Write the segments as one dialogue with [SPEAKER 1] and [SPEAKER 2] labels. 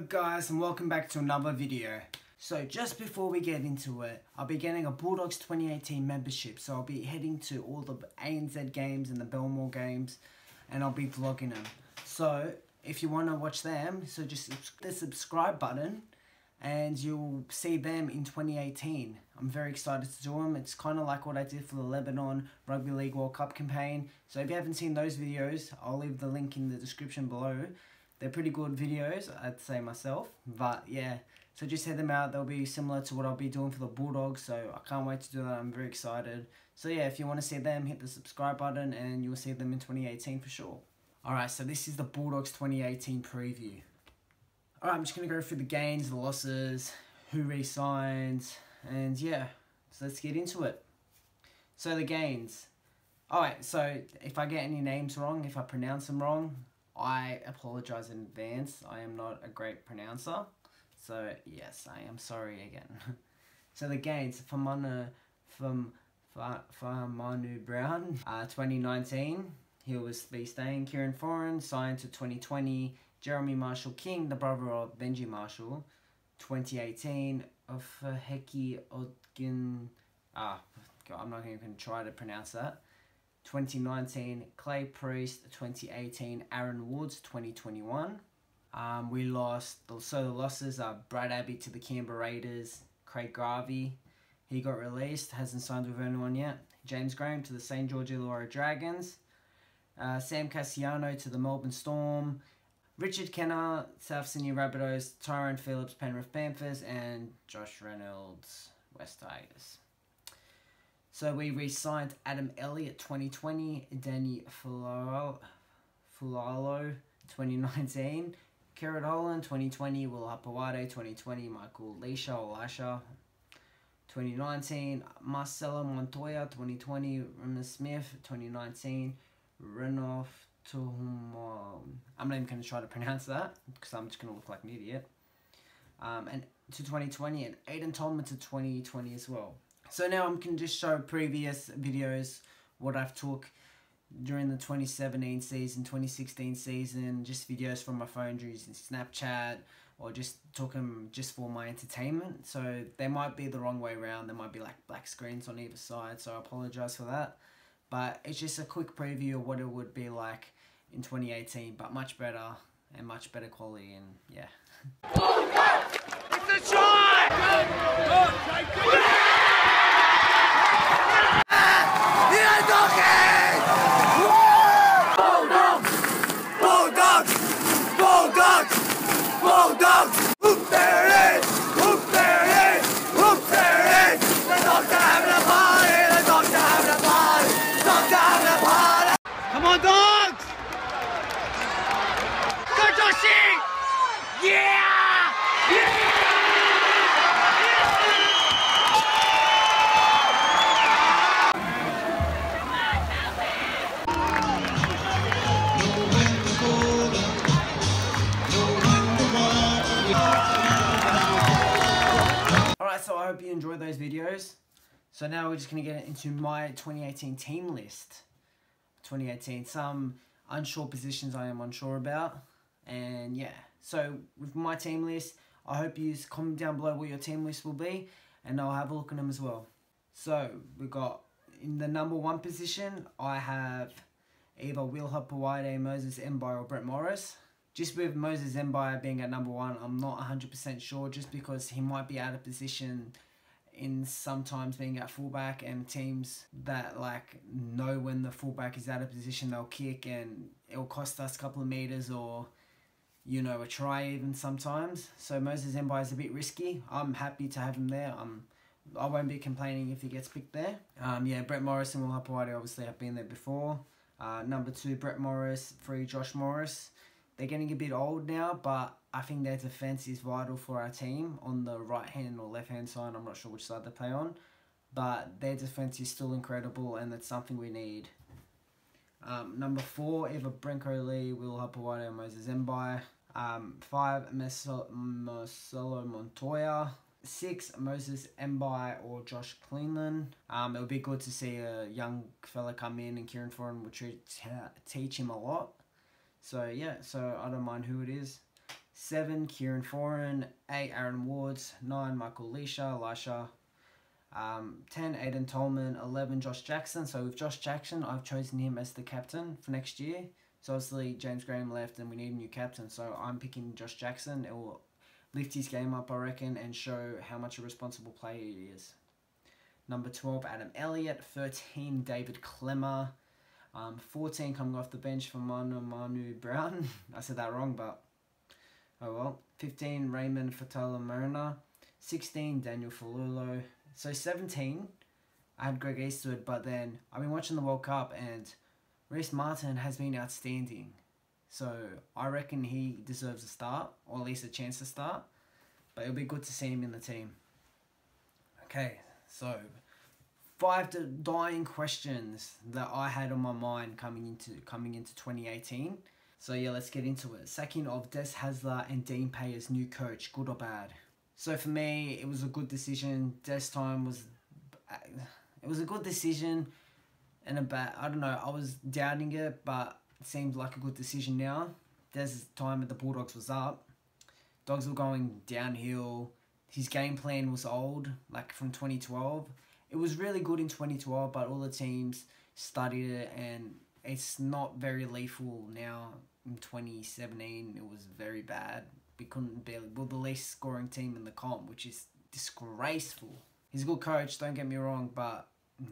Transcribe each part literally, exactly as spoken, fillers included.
[SPEAKER 1] guys, and welcome back to another video. So just before we get into it, I'll be getting a Bulldogs twenty eighteen membership, so I'll be heading to all the A N Z games and the Belmore games, and I'll be vlogging them. So if you want to watch them, so just hit the subscribe button and you'll see them in twenty eighteen. I'm very excited to do them. It's kind of like what I did for the Lebanon Rugby League World Cup campaign. So if you haven't seen those videos, I'll leave the link in the description below. They're pretty good videos, I'd say myself, but yeah, so just head them out. They'll be similar to what I'll be doing for the Bulldogs, so I can't wait to do that. I'm very excited. So yeah, if you want to see them, hit the subscribe button and you'll see them in twenty eighteen for sure. Alright, so this is the Bulldogs twenty eighteen preview. Alright, I'm just going to go through the gains, the losses, who re-signed, and yeah, so let's get into it. So the gains. Alright, so if I get any names wrong, if I pronounce them wrong, I apologize in advance. I am not a great pronouncer. So, yes, I am sorry again. So, the gains from Manu, from, from Manu Brown, uh, twenty nineteen. He was be staying. Kieran Foran signed to twenty twenty. Jeremy Marshall King, the brother of Benji Marshall, twenty eighteen. Ofaheki Odgin. Ah, God, I'm not even going to try to pronounce that. twenty nineteen, Clay Priest, twenty eighteen, Aaron Woods, twenty twenty-one. Um, we lost, so the losses are Brad Abbey to the Canberra Raiders, Craig Garvey, he got released, hasn't signed with anyone yet. James Graham to the Saint George Illawarra Dragons, uh, Sam Cassiano to the Melbourne Storm, Richard Kenner, South Sydney Rabbitohs, Tyrone Phillips, Penrith Panthers, and Josh Reynolds, West Tigers. So we re-signed Adam Elliott twenty twenty, Danny Fulalo, Fulalo twenty nineteen, Kerrod Holland twenty twenty, Will Hapawade twenty twenty, Michael Leisha or Lasha twenty nineteen, Marcelo Montoya twenty twenty, Rimmer Smith twenty nineteen, Renoff Tuhuma. I'm not even going to try to pronounce that because I'm just going to look like an idiot. Um, and to twenty twenty, and Aiden Tolman to twenty twenty as well. So now I can just show previous videos, what I've took during the twenty seventeen season, twenty sixteen season, just videos from my phone using Snapchat, or just took them just for my entertainment. So they might be the wrong way around, there might be like black screens on either side, so I apologise for that. But it's just a quick preview of what it would be like in twenty eighteen, but much better and much better quality, and yeah.
[SPEAKER 2] It's a shot! Go! Go! Go! Bulldogs! Bulldogs! Bulldogs! Bulldogs! Whoop their heads! Whoop their heads! Whoop their heads! The dogs are having a party! The dogs are having a party! The dogs are having a party! Come on, dogs! Go, Joshi! Yeah! Yeah!
[SPEAKER 1] So I hope you enjoyed those videos. So now we're just going to get into my twenty eighteen team list. twenty eighteen, some unsure positions I am unsure about. And yeah, so with my team list, I hope you comment down below what your team list will be, and I'll have a look at them as well. So we've got, in the number one position, I have either Will Hapawade, Moses Mbye, or Brett Morris. Just with Moses Mbye being at number one, I'm not one hundred percent sure, just because he might be out of position in sometimes being at fullback, and teams that like know when the fullback is out of position, they'll kick and it'll cost us a couple of meters, or you know, a try even sometimes. So Moses Mbye is a bit risky. I'm happy to have him there. Um, I won't be complaining if he gets picked there. Um, yeah, Brett Morris and Will Hapawade obviously have been there before. Uh, number two, Brett Morris. Three, Josh Morris. They're getting a bit old now, but I think their defence is vital for our team on the right-hand or left-hand side. I'm not sure which side they play on. But their defence is still incredible, and that's something we need. Um, number four, either Brenko Lee, Will Hapawade, or Moses Mbye. Um, five, Marcelo Montoya. Six, Moses Mbye or Josh Cleanland. Um, it would be good to see a young fella come in, and Kieran Foran would teach him a lot. So yeah, so I don't mind who it is. seven, Kieran Foran. eight, Aaron Wards. nine, Michael Leisha, Elisha. Um, ten, Aiden Tolman. eleven, Josh Jackson. So with Josh Jackson, I've chosen him as the captain for next year. So obviously James Graham left and we need a new captain. So I'm picking Josh Jackson. It will lift his game up, I reckon, and show how much a responsible player he is. Number twelve, Adam Elliott. thirteen, David Clemmer. Um, fourteen, coming off the bench for Manu Manu Brown. I said that wrong, but oh well. fifteen, Raymond Fatala Mona. sixteen, Daniel Falulo. So seventeen, I had Greg Eastwood, but then I've been watching the World Cup and Reece Martin has been outstanding. So I reckon he deserves a start, or at least a chance to start. But it'll be good to see him in the team. Okay, so five dying questions that I had on my mind coming into coming into twenty eighteen. So yeah, let's get into it. Sacking of Des Hasler and Dean Pay as new coach, good or bad? So for me, it was a good decision. Des time was, it was a good decision, and a bad. I don't know. I was doubting it, but it seemed like a good decision now. Des' time at the Bulldogs was up. Dogs were going downhill. His game plan was old, like from twenty twelve. It was really good in twenty twelve, but all the teams studied it, and it's not very lethal now. In twenty seventeen, it was very bad. We couldn't barely, well, the least scoring team in the comp, which is disgraceful. He's a good coach, don't get me wrong, but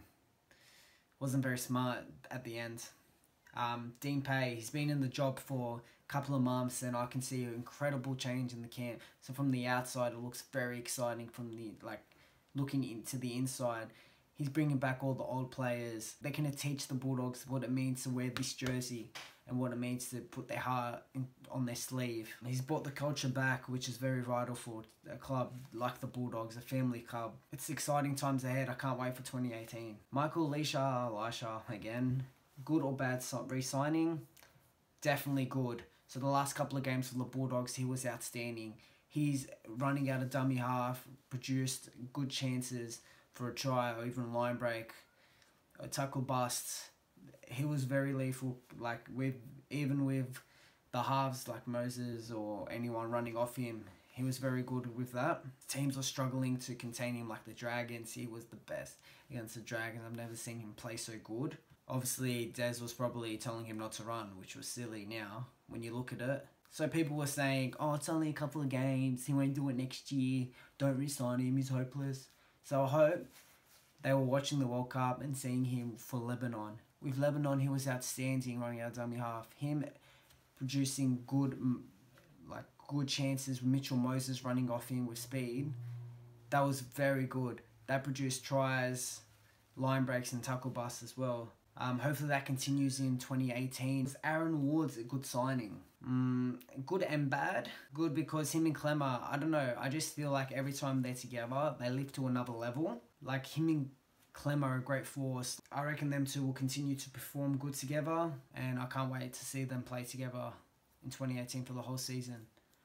[SPEAKER 1] wasn't very smart at the end. Um, Dean Pay, he's been in the job for a couple of months, and I can see an incredible change in the camp. So from the outside, it looks very exciting. From the like, looking into the inside, he's bringing back all the old players. They're going to teach the Bulldogs what it means to wear this jersey and what it means to put their heart in, on their sleeve. He's brought the culture back, which is very vital for a club like the Bulldogs, a family club. It's exciting times ahead. I can't wait for twenty eighteen. Michael Leisha, Elisha, again, good or bad re-signing? Definitely good. So the last couple of games for the Bulldogs, he was outstanding. He's running out of dummy half, produced good chances for a try or even a line break, a tackle busts. He was very lethal, like with even with the halves like Moses or anyone running off him. He was very good with that. Teams were struggling to contain him, like the Dragons. He was the best against the Dragons. I've never seen him play so good. Obviously, Des was probably telling him not to run, which was silly now when you look at it. So people were saying, oh, it's only a couple of games. He won't do it next year. Don't re-sign him. He's hopeless. So I hope they were watching the World Cup and seeing him for Lebanon. With Lebanon, he was outstanding running out dummy half. Him producing good, like good chances with Mitchell Moses running off him with speed. That was very good. That produced tries, line breaks, and tackle busts as well. Um, hopefully that continues in twenty eighteen. Aaron Ward's a good signing. Mm, good and bad. Good because him and Clemmer, I don't know, I just feel like every time they're together, they lift to another level. Like him and Clemmer are a great force. I reckon them two will continue to perform good together, and I can't wait to see them play together in twenty eighteen for the whole season.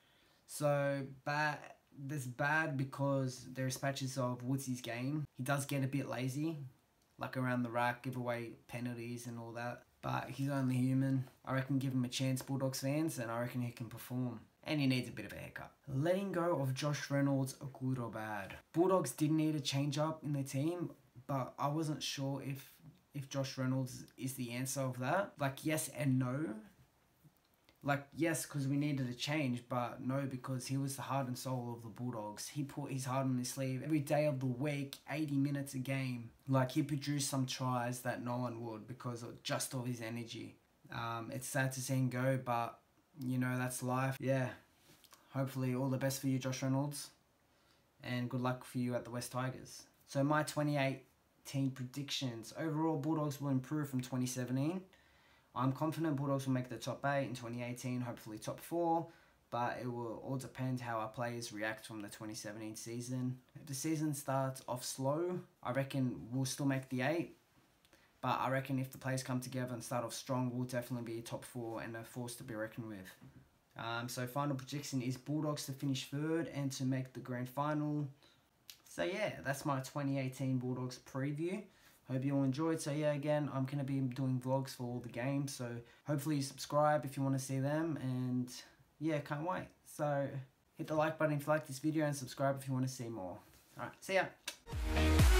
[SPEAKER 1] So, bad. There's bad because there's patches of Woodsy's game. He does get a bit lazy, like around the rack, give away penalties and all that. But he's only human. I reckon give him a chance, Bulldogs fans, and I reckon he can perform. And he needs a bit of a haircut. Letting go of Josh Reynolds, good or bad? Bulldogs did need a change up in their team, but I wasn't sure if if Josh Reynolds is the answer of that. Like, yes and no. Like, yes, because we needed a change, but no, because he was the heart and soul of the Bulldogs. He put his heart on his sleeve every day of the week, eighty minutes a game. Like, he produced some tries that no one would because of just of his energy. Um, it's sad to see him go, but, you know, that's life. Yeah, hopefully all the best for you, Josh Reynolds. And good luck for you at the West Tigers. So my twenty eighteen predictions. Overall, Bulldogs will improve from twenty seventeen. I'm confident Bulldogs will make the top eight in twenty eighteen, hopefully top four, but it will all depend how our players react from the twenty seventeen season. If the season starts off slow, I reckon we'll still make the eight, but I reckon if the players come together and start off strong, we'll definitely be a top four and a force to be reckoned with. Um, so final prediction is Bulldogs to finish third and to make the grand final. So yeah, that's my twenty eighteen Bulldogs preview. Hope you all enjoyed. So yeah, again, I'm going to be doing vlogs for all the games. So hopefully you subscribe if you want to see them. And yeah, can't wait. So hit the like button if you like this video and subscribe if you want to see more. Alright, see ya!